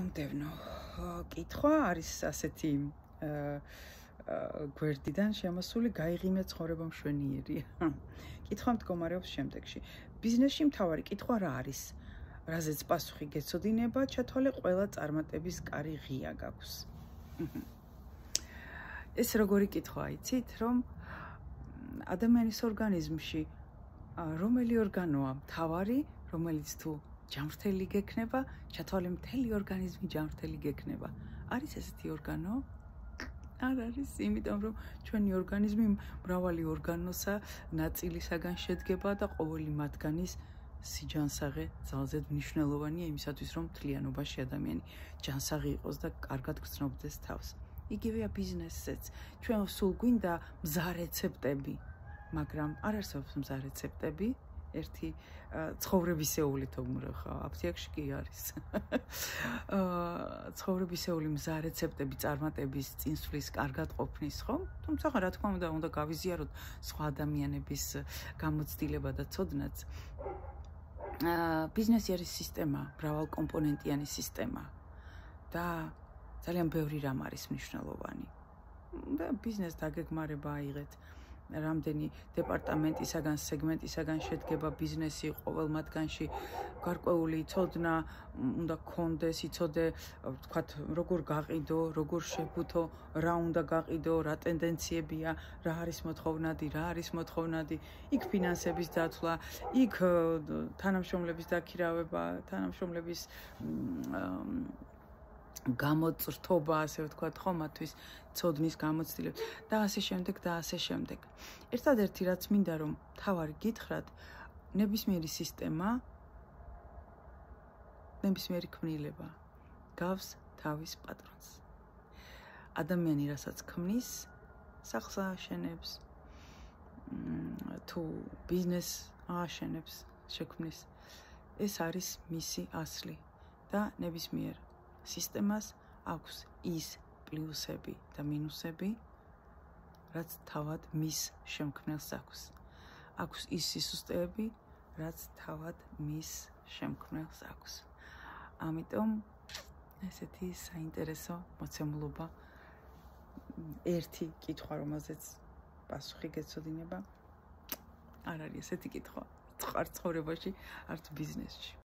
მომდევნო კითხვა არის ასეთი გვერდიდან შემოსული გაიღიმე ცხოვრება მშვენიერია. კითხვა მდგომარეობს შემდეგში. ბიზნესში მთავარი კითხვა რა არის? რაზეც პასუხი გეცოდინება, ჩათვალე ყველა წარმატების კარი ღია გაქვს. ეს როგორი კითხვა იცით, რომ ადამიანის ორგანიზმში რომელი ორგანოა მთავარი, რომელიც თუ ჯანმრთელი გექნება, ჩათვალე მთელი ორგანიზმი ჯანმრთელი გექნება. არის ესეთი ორგანო? არ არის, იმიტომ რომ ჩვენი ორგანიზმი მრავალი ორგანოსა ნაწილისაგან შედგება და ყოველი მათგანის სიჯანსაღე ძალზედ მნიშვნელოვანია იმისათვის, რომ მთლიანობაში ადამიანი ჯანსაღი იყოს და კარგად გრძნობდეს თავს. იგივეა ბიზნესზეც. ჩვენ სულ გვინდა მზა რეცეპტები, მაგრამ არ არსებობს მზა რეცეპტები. ერთი ცხოვრებისეული თქმულე ხა აფთიაქში კი არის. ცხოვრებისეული მზა რეცეპტები წარმატების წინსვლის კარგად ყოფნის, ხო? თუმცა რა თქმა უნდა გავიზიაროთ სხვა ადამიანების გამოცდილება და ცოდნაც. ბიზნესი არის სისტემა, მრავალკომპონენტიანი სისტემა და ძალიან ბევრი რამ არის მნიშვნელოვანი. და ბიზნეს დაგეგმარება აიღეთ. რამდენი დეპარტამენტისაგან, სეგმენტისაგან შედგება ბიზნესი, ყოველ მათგანში გარკვეული ცოდნა უნდა გქონდეს, იცოდე, ვთქვათ, როგორ გაყიდო, როგორ შევუთო, რა უნდა გაყიდო, რა ტენდენციებია, რა არის მოთხოვნადი, რა არის მოთხოვნადი, იქ ფინანსების დათვლა, იქ თანამშრომლების დაქირავება, თანამშრომლების გამოწრთობა, ასე ვთქვათ, ხო, მათთვის ცოდნის გამოცდილება და ასე შემდეგ და ასე შემდეგ. ერთადერთი რაც მინდა რომ თავარი გითხრათ, ნებისმიერი სისტემა, ნებისმიერი ქმნილება გავს თავის პატრონს. ადამიანი რასაც ქმნის, სახლს ააშენებს, თუ ბიზნესს ააშენებს, შექმნის, ეს არის მისი ასლი და ნებისმიერ სისტემას აქვს ის პლუსები და მინუსები, რაც თავად მის შემქმნელს აქვს. აქვს ის სისუსტეები, რაც თავად მის შემქმნელს აქვს. ამიტომ ესეთი საინტერესო მოცემულობა, ერთი კითხვა, რომელზეც პასუხი გეცოდინება, არ არის ესეთი კითხვა. არც ცხოვრებაში, არც ბიზნესში.